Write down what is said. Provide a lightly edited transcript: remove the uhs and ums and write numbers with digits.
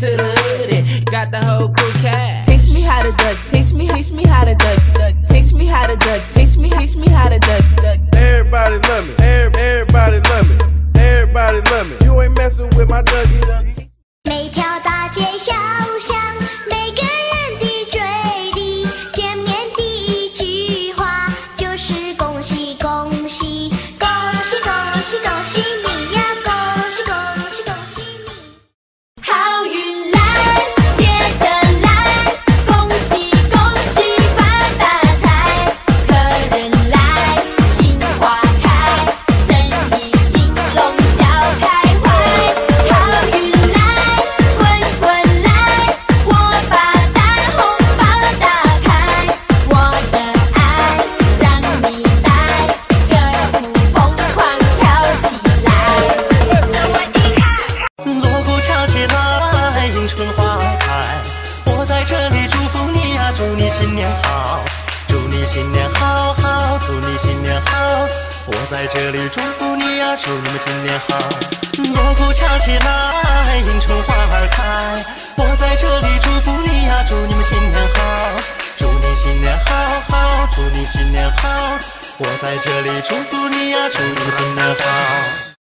to the hood and got the whole crew cash. Taste me how to duck, taste me how to duck, taste me how to duck, taste me how to duck. Everybody love me, everybody love me, everybody love me. You ain't messing with my Dougie. 每条大街小巷，每个人的嘴里，见面第一句话就是恭喜恭喜，恭喜恭喜恭喜你呀，恭喜恭喜恭喜你。好运来，接着来，恭喜恭喜发大财，客人来，心花开，生意兴隆笑开怀。好运来，滚滚来，我把大红包打开，我的爱让你带，歌舞疯狂跳起来。 锣鼓敲起来，迎春花开，我在这里祝福你呀，祝你新年好，祝你新年好好，祝你新年好。我在这里祝福你呀，祝你们新年好。锣鼓敲起来，迎春花儿开，我在这里祝福你呀，祝你们新年好，祝你新年好好，祝你新年好。我在这里祝福你呀，祝你们新年好。